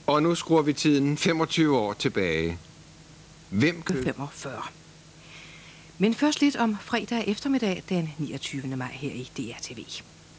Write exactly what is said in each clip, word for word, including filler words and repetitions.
Og nu skruer vi tiden femogtyve år tilbage. Hvem køb... femogfyrre. Men først lidt om fredag eftermiddag den niogtyvende maj her i D R T V.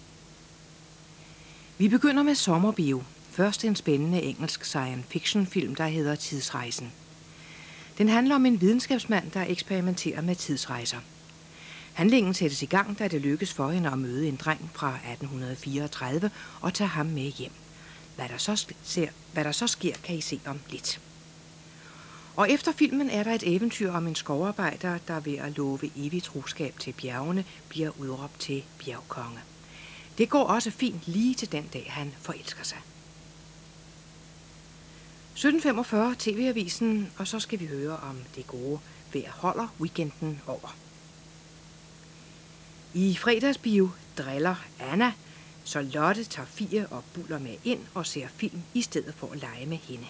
Vi begynder med sommerbio. Først en spændende engelsk science fiction film, der hedder Tidsrejsen. Den handler om en videnskabsmand, der eksperimenterer med tidsrejser. Handlingen sættes i gang, da det lykkes for hende at møde en dreng fra atten fireogtredive og tage ham med hjem. Hvad der så sker, hvad der så sker, kan I se om lidt. Og efter filmen er der et eventyr om en skovarbejder, der ved at love evigt troskab til bjergene, bliver udråbt til bjergkonge. Det går også fint lige til den dag, han forelsker sig. sytten femogfyrre T V-avisen, og så skal vi høre om det gode vejr holder weekenden over. I fredagsbio driller Anna, så Lotte tager Fie og Buller med ind og ser film i stedet for at lege med hende.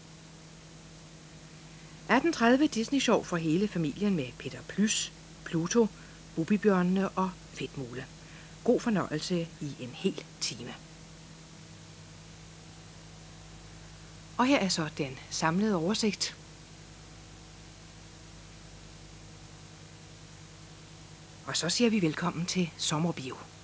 atten tredive Disney-sjov for hele familien med Peter Plys, Pluto, Bubibjørnene og Fedtmule. God fornøjelse i en hel time. Og her er så den samlede oversigt. Og så siger vi velkommen til sommerbio.